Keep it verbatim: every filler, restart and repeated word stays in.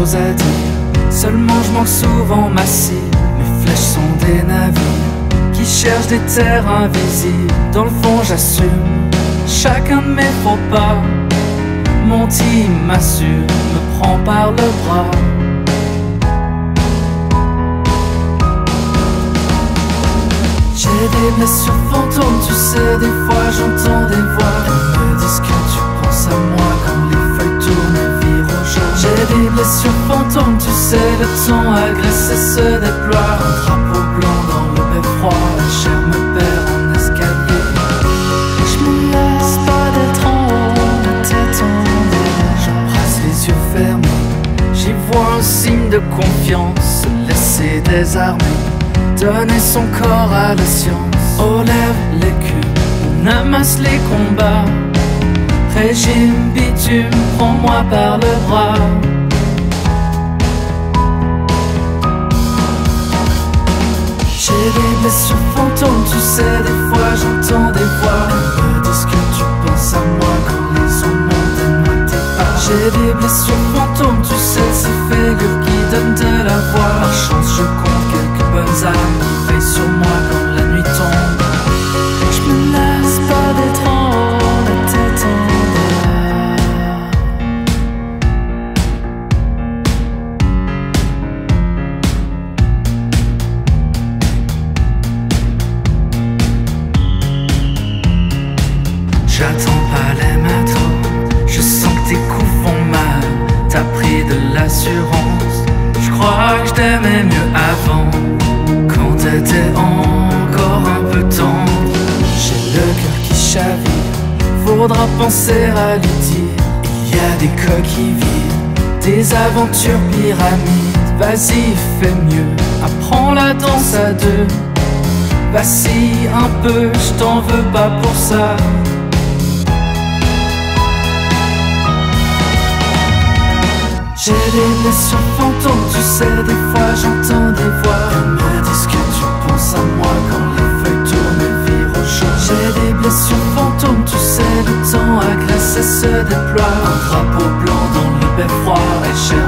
chose à dire. Seulement je manque souvent ma cible. Mes flèches sont des navires qui cherchent des terres invisibles. Dans le fond j'assume chacun de mes faux pas. Mon team m'assure, me prend par le bras. J'ai des blessures fantômes, tu sais, des fois j'entends des voix qui me disent que tu penses à moi quand les feuilles tournent et virent au jaune. J'ai des blessures fantômes, tu sais, le temps agresse et se déploie. Un drapeau blanc dans le beffroi, la chair me perd en escalier. Je me laisse pas d'être en haut, la tête en l'air. J'embrasse les yeux fermés, j'y vois un signe de confiance. Se laisser désarmer, donner son corps à la science. Aux lèvres l'écume, on amasse les combats. Régime bitume, prends-moi par le bras. J'ai des blessures fantômes, tu sais, des fois j'entends des voix qui me disent que tu penses à moi quand les ondes montent et noient tes pas. J'ai des blessures fantômes, tu sais, ces figures qui donnent de la voix. Par chance je compte quelques bonnes âmes qui veillent sur moi quand la nuit tombe. Je me lasse pas d'être en haut, la tête en J'attends pas les métros, je sens que tes coups font mal. T'as pris de l'assurance, je crois que je t'aimais mieux avant, quand t'étais encore un peu tendre. J'ai le cœur qui chavire, faudra penser à lui dire. Il y a des coquilles vides, des aventures pyramides. Vas-y, fais mieux, apprends la danse à deux. Vacille un peu, je t'en veux pas pour ça. J'ai des blessures fantômes, tu sais, des fois j'entends des voix qui me disent que tu penses à moi quand les feuilles tournent et virent au jaune. J'ai des blessures fantômes, tu sais, le temps agresse et se déploie. Un drapeau blanc dans le beffroi et cherche